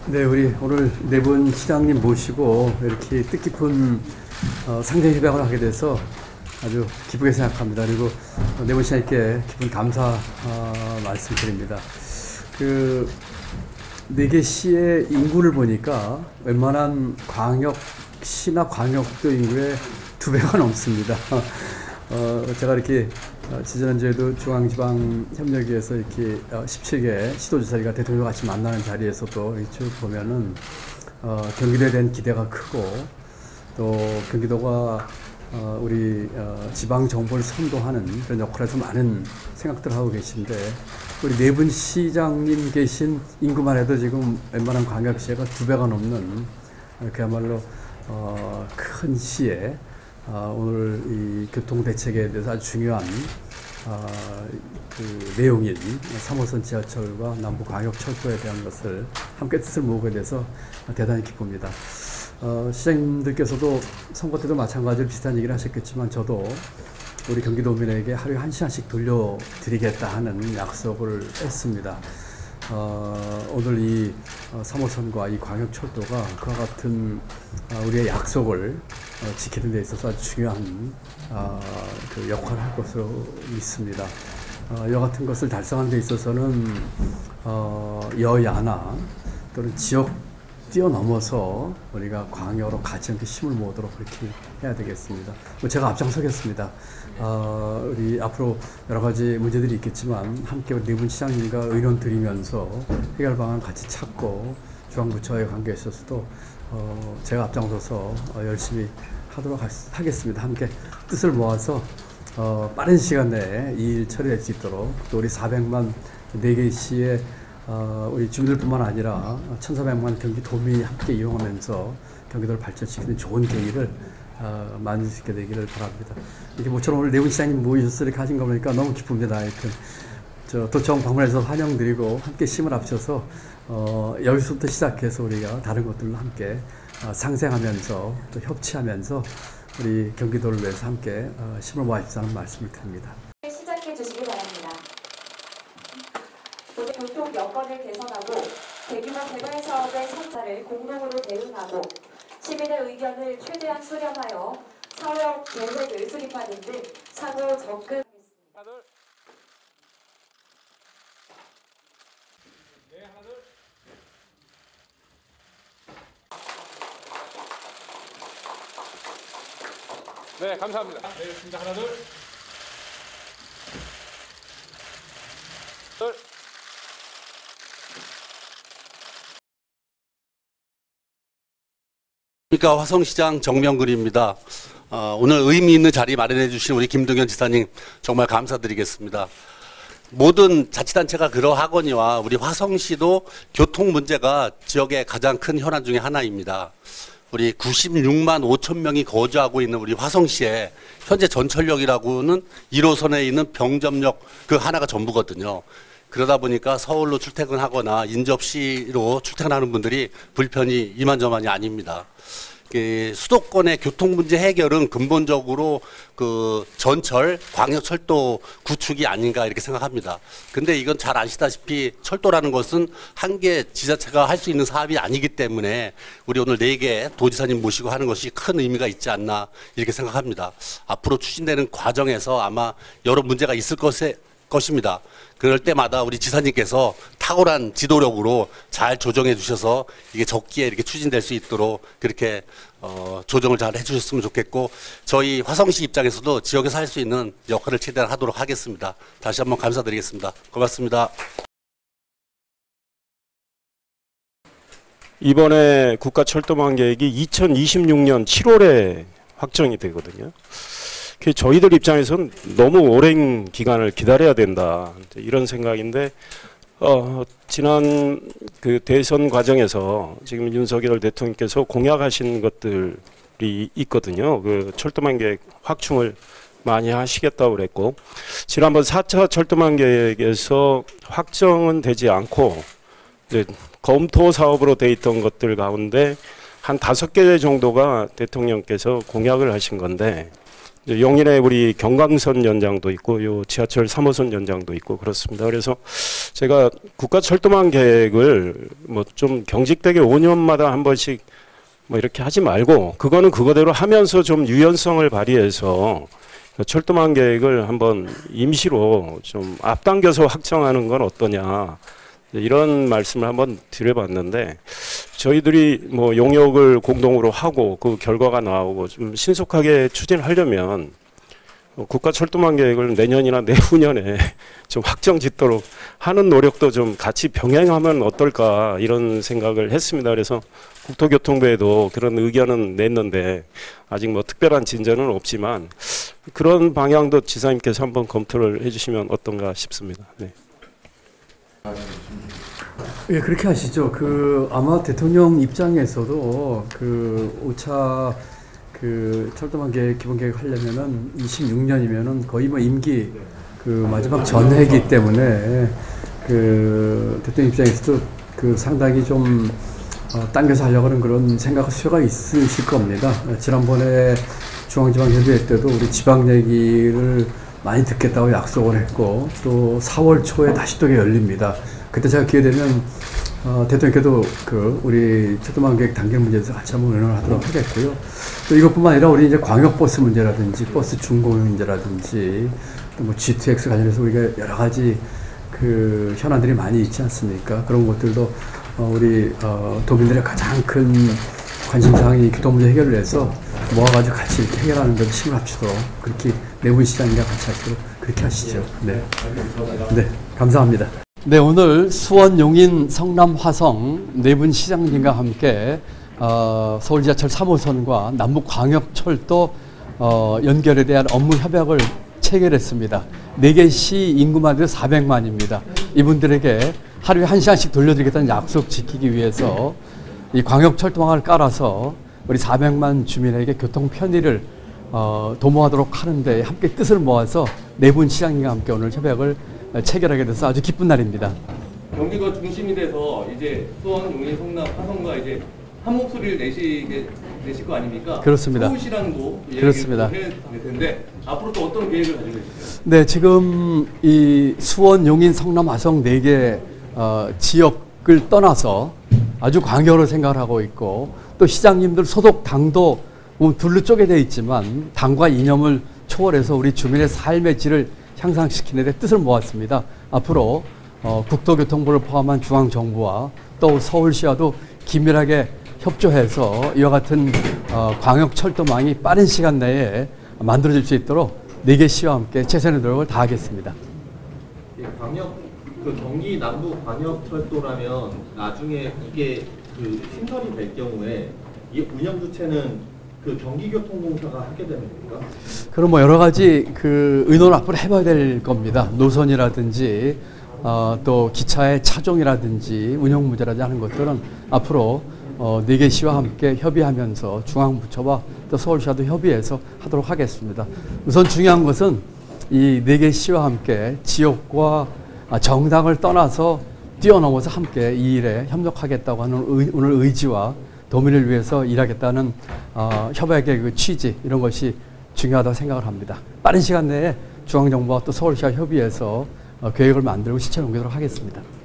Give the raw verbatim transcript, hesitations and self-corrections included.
네, 우리 오늘 네 분 시장님 모시고 이렇게 뜻깊은 어, 상생 협약을 하게 돼서 아주 기쁘게 생각합니다. 그리고 네 분 시장님께 기쁜 감사 어, 말씀드립니다. 그 네 개 시의 인구를 보니까 웬만한 광역시나 광역도 인구의 두 배가 넘습니다. 어, 제가 이렇게 어, 지난주에도 중앙지방협력위에서 이렇게 어, 십칠 개 시도지사가 대통령과 같이 만나는 자리에서도 쭉 보면은 어, 경기도에 대한 기대가 크고 또 경기도가 어, 우리 어, 지방 정보를 선도하는 그런 역할에서 많은 생각들을 하고 계신데 우리 네 분 시장님 계신 인구만 해도 지금 웬만한 광역시가 두 배가 넘는 어, 그야말로 어, 큰 시에 어, 오늘 이 교통대책에 대해서 아주 중요한 어, 그 내용인 삼 호선 지하철과 남부광역철도에 대한 것을 함께 뜻을 모으게 돼서 대단히 기쁩니다. 어, 시장님들께서도 선거 때도 마찬가지로 비슷한 얘기를 하셨겠지만 저도 우리 경기도민에게 하루에 한 시간씩 돌려드리겠다 하는 약속을 했습니다. 어, 오늘 이 어, 삼 호선과 이 광역철도가 그와 같은 어, 우리의 약속을 어, 지키는 데 있어서 아주 중요한 어, 그 역할을 할 것으로 믿습니다. 어, 이와 같은 것을 달성하는 데 있어서는 어, 여야나 또는 지역 뛰어넘어서 우리가 광역으로 같이 함께 힘을 모으도록 그렇게 해야 되겠습니다. 제가 앞장서겠습니다. 어, 우리 앞으로 여러 가지 문제들이 있겠지만 함께 네 분 시장님과 의논 드리면서 해결 방안 같이 찾고 중앙부처와의 관계에 있어서도 어, 제가 앞장서서 어, 열심히 하도록 하, 하겠습니다. 함께 뜻을 모아서 어, 빠른 시간 내에 이 일 처리할 수 있도록 또 우리 사백만 네 개 시의 어, 우리 주민들뿐만 아니라 천사백만 경기도민이 함께 이용하면서 경기도를 발전시키는 좋은 계기를 어, 만들 수 있게 되기를 바랍니다. 이렇게 모처럼 오늘 네 분 시장님 모이셔서 이렇게 하신 거 보니까 너무 기쁩니다. 하여튼 저 도청 방문해서 환영드리고 함께 힘을 합쳐서 어, 여기서부터 시작해서 우리가 다른 것들로 함께 어, 상생하면서 또 협치하면서 우리 경기도를 위해서 함께 어, 힘을 모아주자는 말씀을 드립니다. 시작해 주시기 바랍니다. 오늘 교통 여건을 개선하고 대규모 개발 사업의 성과를 공동으로 대응하고 시민의 의견을 최대한 수렴하여 사업 계획을 수립하는 등 사고 접근하겠습니다. 네, 하나, 둘. 네, 감사합니다. 네, 좋습니다. 하나, 둘. 둘. 그러니까 화성시장 정명근입니다. 어, 오늘 의미 있는 자리 마련해 주신 우리 김동연 지사님 정말 감사드리겠습니다. 모든 자치단체가 그러하거니와 우리 화성시도 교통 문제가 지역의 가장 큰 현안 중에 하나입니다. 우리 구십육만 오천 명이 거주하고 있는 우리 화성시에 현재 전철역이라고는 일 호선에 있는 병점역 그 하나가 전부거든요. 그러다 보니까 서울로 출퇴근하거나 인접시로 출퇴근하는 분들이 불편이 이만저만이 아닙니다. 수도권의 교통 문제 해결은 근본적으로 그 전철, 광역철도 구축이 아닌가 이렇게 생각합니다. 근데 이건 잘 아시다시피 철도라는 것은 한 개 지자체가 할 수 있는 사업이 아니기 때문에 우리 오늘 네 개 도지사님 모시고 하는 것이 큰 의미가 있지 않나 이렇게 생각합니다. 앞으로 추진되는 과정에서 아마 여러 문제가 있을 것에 것입니다. 그럴 때마다 우리 지사님께서 탁월한 지도력으로 잘 조정해 주셔서 이게 적기에 이렇게 추진될 수 있도록 그렇게 어, 조정을 잘 해주셨으면 좋겠고 저희 화성시 입장에서도 지역에서 할 수 있는 역할을 최대한 하도록 하겠습니다. 다시 한번 감사드리겠습니다. 고맙습니다. 이번에 국가철도망 계획이 이천이십육 년 칠월에 확정이 되거든요. 저희들 입장에서는 너무 오랜 기간을 기다려야 된다 이런 생각인데 어, 지난 그 대선 과정에서 지금 윤석열 대통령께서 공약하신 것들이 있거든요. 그 철도망 계획 확충을 많이 하시겠다고 그랬고 지난번 사 차 철도망 계획에서 확정은 되지 않고 이제 검토 사업으로 돼 있던 것들 가운데 한 다섯 개 정도가 대통령께서 공약을 하신 건데 용인에 우리 경강선 연장도 있고 요 지하철 삼 호선 연장도 있고 그렇습니다. 그래서 제가 국가철도망 계획을 뭐 좀 경직되게 오 년마다 한 번씩 뭐 이렇게 하지 말고 그거는 그거대로 하면서 좀 유연성을 발휘해서 철도망 계획을 한번 임시로 좀 앞당겨서 확정하는 건 어떠냐 이런 말씀을 한번 드려봤는데 저희들이 뭐 용역을 공동으로 하고 그 결과가 나오고 좀 신속하게 추진을 하려면 국가철도망 계획을 내년이나 내후년에 좀 확정 짓도록 하는 노력도 좀 같이 병행하면 어떨까 이런 생각을 했습니다. 그래서 국토교통부에도 그런 의견은 냈는데 아직 뭐 특별한 진전은 없지만 그런 방향도 지사님께서 한번 검토를 해주시면 어떤가 싶습니다. 네. 예, 그렇게 하시죠. 그 아마 대통령 입장에서도 그 오 차 그 철도망 계획 기본 계획 하려면은 이십육 년이면은 거의 뭐 임기 그 마지막 전해이기 때문에 그 대통령 입장에서도 그 상당히 좀 어, 당겨서 하려고 하는 그런 생각 수요가 있으실 겁니다. 지난번에 중앙지방협의회 때도 우리 지방 얘기를 많이 듣겠다고 약속을 했고 또 사월 초에 다시 또 열립니다. 그때 제가 기회 되면 어, 대통령께도 그 우리 철도망 계획 단계 문제에 대해서 같이 한번 의논을 하도록 하겠고요. 또 이것뿐만 아니라 우리 이제 광역버스 문제라든지 버스 준공유 문제라든지 또 뭐 지티엑스 관련해서 우리가 여러 가지 그 현안들이 많이 있지 않습니까? 그런 것들도 어, 우리 어, 도민들의 가장 큰 관심사항이 교통 문제 해결을 해서 모아가지고 같이 이렇게 해결하는 데 힘을 합치도록 그렇게 내분시장과 같이 하시도록 그렇게 하시죠. 네, 네, 감사합니다. 네, 오늘 수원, 용인, 성남, 화성 네 분 시장님과 함께 어, 서울지하철 삼 호선과 남북광역철도 어, 연결에 대한 업무 협약을 체결했습니다. 네 개 시 인구만 해도 사백만입니다. 이분들에게 하루에 한 시간씩 돌려드리겠다는 약속 지키기 위해서 이 광역철도망을 깔아서 우리 사백만 주민에게 교통 편의를 어, 도모하도록 하는데 함께 뜻을 모아서 네 분 시장님과 함께 오늘 협약을 체결하게 돼서 아주 기쁜 날입니다. 경기도 중심이 돼서 이제 수원, 용인, 성남, 화성과 이제 한 목소리를 내시게 되실 거 아닙니까? 그렇습니다. 서울시랑도 그렇습니다. 해야 될 텐데 앞으로 또 어떤 계획을 가지고 계시죠? 네, 지금 이 수원, 용인, 성남, 화성 네 개 어, 지역을 떠나서 아주 광역으로 생각을 하고 있고 또 시장님들 소속 당도 둘로 쪼개져 있지만 당과 이념을 초월해서 우리 주민의 삶의 질을 향상시키는 데 뜻을 모았습니다. 앞으로 어, 국토교통부를 포함한 중앙정부와 또 서울시와도 긴밀하게 협조해서 이와 같은 어, 광역철도망이 빠른 시간 내에 만들어질 수 있도록 네 개 시와 함께 최선의 노력을 다하겠습니다. 예, 광역 그 경기 남부 광역철도라면 나중에 이게 그 신설이 될 경우에 이 운영 주체는 그 경기교통공사가 하게 되는 겁니까? 그럼 뭐 여러 가지 그 의논을 앞으로 해봐야 될 겁니다. 노선이라든지 어, 또 기차의 차종이라든지 운영 문제라든지 하는 것들은 앞으로 어, 네 개 시와 함께 협의하면서 중앙부처와 또 서울시와도 협의해서 하도록 하겠습니다. 우선 중요한 것은 이 네 개 시와 함께 지역과 정당을 떠나서 뛰어넘어서 함께 이 일에 협력하겠다고 하는 의, 오늘 의지와 도민을 위해서 일하겠다는 어, 협약의 그 취지 이런 것이 중요하다고 생각을 합니다. 빠른 시간 내에 중앙정부와 또 서울시와 협의해서 어, 계획을 만들고 시체 옮기도록 하겠습니다.